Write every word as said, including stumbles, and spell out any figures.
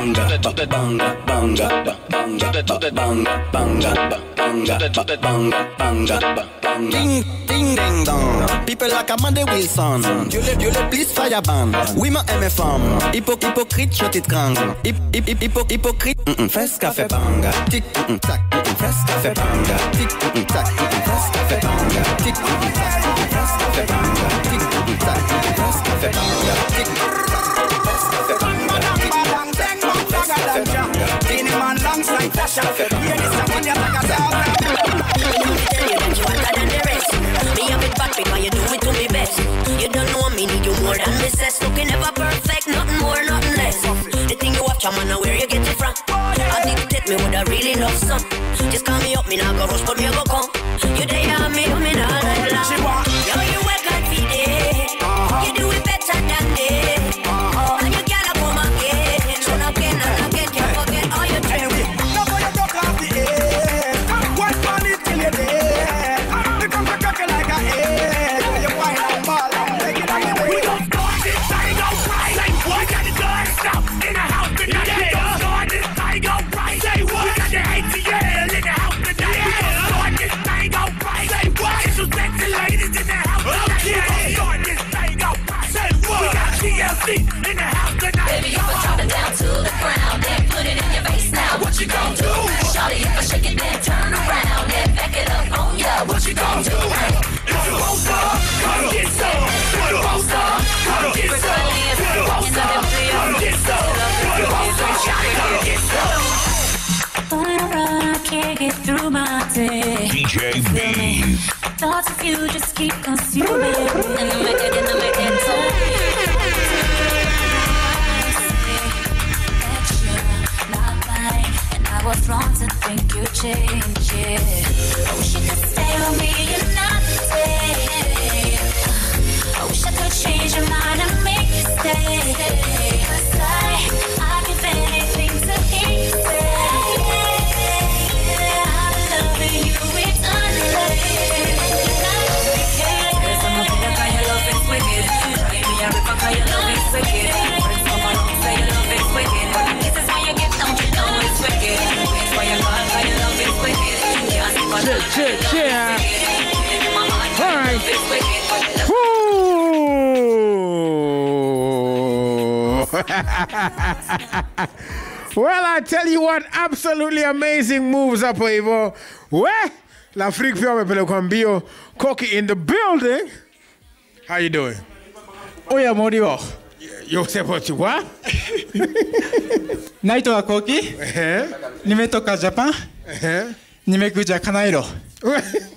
banga, banga, banga, banga, banga, banga, banga, banga, banga. Ding, ding, ding, dong. People like Amanda Wilson. Dieu le, Dieu le, please fire ban. Oui, ma M F M. Hypo, hypocrite, je t'étrangle. Hip, hip, hip, hypo, hypocrite. Fais ce qu'a fait banga. Tic, tac, fais ce qu'a fait banga. Tic, tac, fais ce qu'a fait banga. Tic, tac, fais ce qu'a fait banga. Tic, tac, fais ce qu'a fait banga. Tic, any man alongside Tasha, yeah, this a one you like a dog. Tell you that you hotter than the rest. Me a bit bad because you do it to me best. You don't know me, need you more than me says. Looking never perfect, nothing more, nothing less. The thing you watch, I'm on where you get it from. I dictate me with a really love song. Just call me up, me not go rush, but me go come. You there, I'm me, I'm in all night long. Yo, you work hard for day. You do it better than day. And you gotta come again. So again and again, can't forget all your training. Now for your talk off the air. What man it till you're dead. Become a cocky like a head. You whine and ball and take it on your way. We don't start this thing go right. Say what? Got the gun stop in the house tonight. We don't start this thing go right. Say what? We got the A T L in the house tonight. We don't start this thing go right. Say what? It's some sexy ladies in the house tonight. We don't start this thing go right. Say what? We got T L C in the house tonight. Baby, you can drop it down to the ground and put it in your face now. What you gon' do? Shawty, if I shake it, then turn around and back it up on ya. What you gon' do? If you want some, come get some. If you want some, come get some. If you want some, come get some. If you want some, shawty, come get some. On a run, I can't get through my day. D J B. Thoughts of you just keep consuming. In the make it, in the make it, I was wrong to think you changed, yeah. I wish you could stay with me another day. I wish I could change your mind and make you stay. 'Cause I, I'd give anything to hear you say I'm loving you eternally. There's something that kind of love is wicked. Give me a rip and kind of love is wicked. When someone else say your love is wicked, this is why you get down, you know it's wicked. It's why you call kind of love is wicked. Check, check, check. All right. Well, I tell you what, absolutely amazing moves up over. Where? L'Afrique Fiore Pele Kwambio, Koki in the building. How you doing? Oh yeah, Morio. Yo say what you what? Naito wa Koki. Nimetoka Japan. Nimekuja Kanairo.